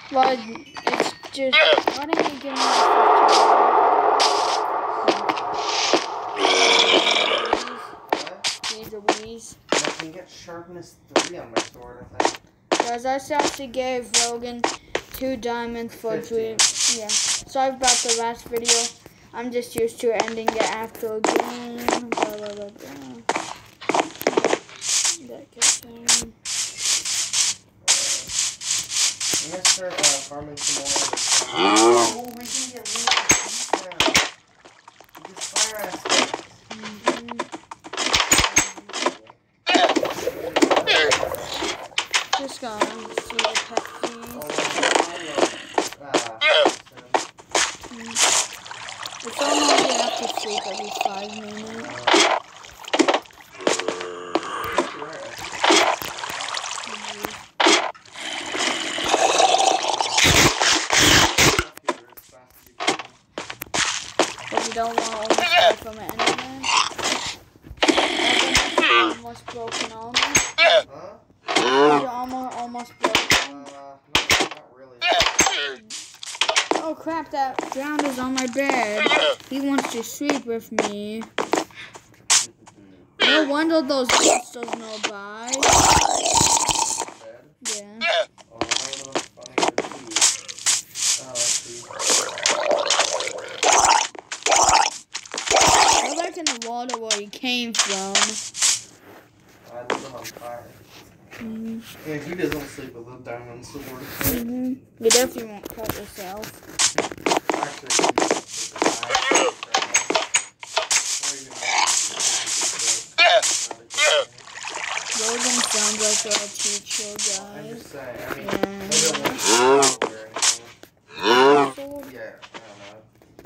Well, it's just. Why didn't you give me a 50? These. I can get sharpness 3 on my sword, I think. Guys, I actually gave Rogan 2 diamonds for 3. Yeah. Sorry about the last video. I'm just used to ending it after a game. Blah, blah, blah, blah. That gets down. I'm gonna start farming some more. Oh, we can get loot now. This fire aspect. Just gonna see the pet feed. It's almost enough to sleep every 5 minutes. But you don't want to almost die from it anyway. Almost broken armor. Your armor almost broken. Not really. Oh crap, that ground is on my bed. He wants to sleep with me. No wonder those monsters no buy. Yeah. Oh, I see. Go back in the water where you came from. I lit him on fire. Yeah, he doesn't sleep with a diamond sword. You definitely won't cut yourself. Actually, he doesn't sleep with Logan sounds like a teacher, I'm guys. just saying, I mean, Yeah. I don't want to or anything. Yeah, I don't know.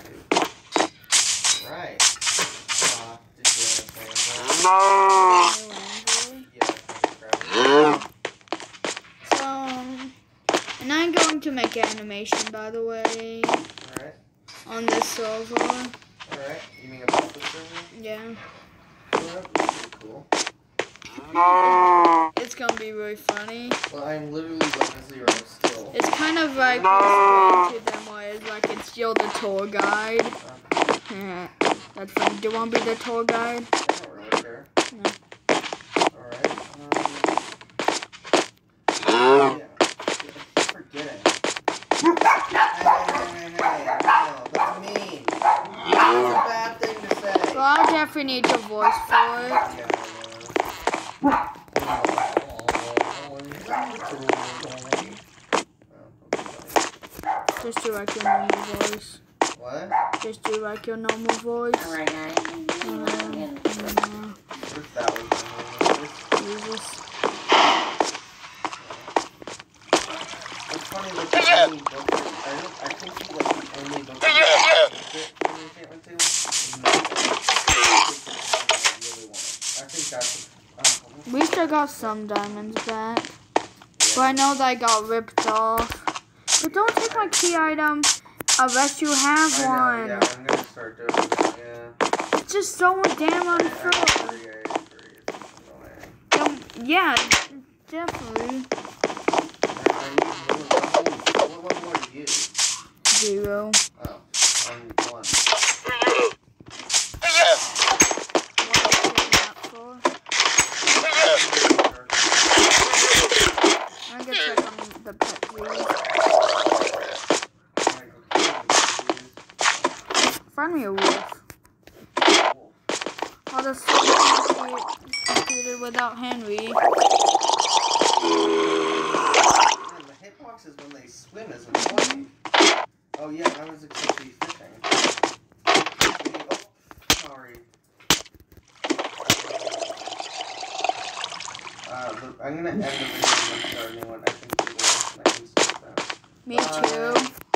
Right. Did you understand that? So, and I'm going to make animation, by the way, Alright. on this server. Alright. You mean about this server? Yeah. Well, that'd be pretty cool. It's gonna be really funny. Well, I'm literally 1-0 still. It's kind of like explain to them why it's like it's you're the tour guide. Yeah, that's funny. Do you want to be the tour guide? I don't really care. No. Alright. Yeah. I'm forgetting. Hey, no, that's mean. That's a bad thing to say. Well, I'll definitely need your voice for it. Yeah, I Just do like your normal voice. What? Just do like your normal voice. What if that was Jesus. It's funny that the only book I think he was the only book that enchantment table. I think that's We still got some diamonds back. But I know they got ripped off. But don't take my key item unless you have one. Yeah, I'm gonna start doing it. Yeah. It's just so damn unfair. Yeah, definitely. What more do you use? 0. Oh, I'm 1. I'm gonna check on the pet please. Find me a wolf. Oh, the computed without Henry. The hitboxes when they swim is annoying. Oh yeah, I was actually fishing. Oh, sorry. I'm gonna end the video and start a new one. I think people can start that. Me too.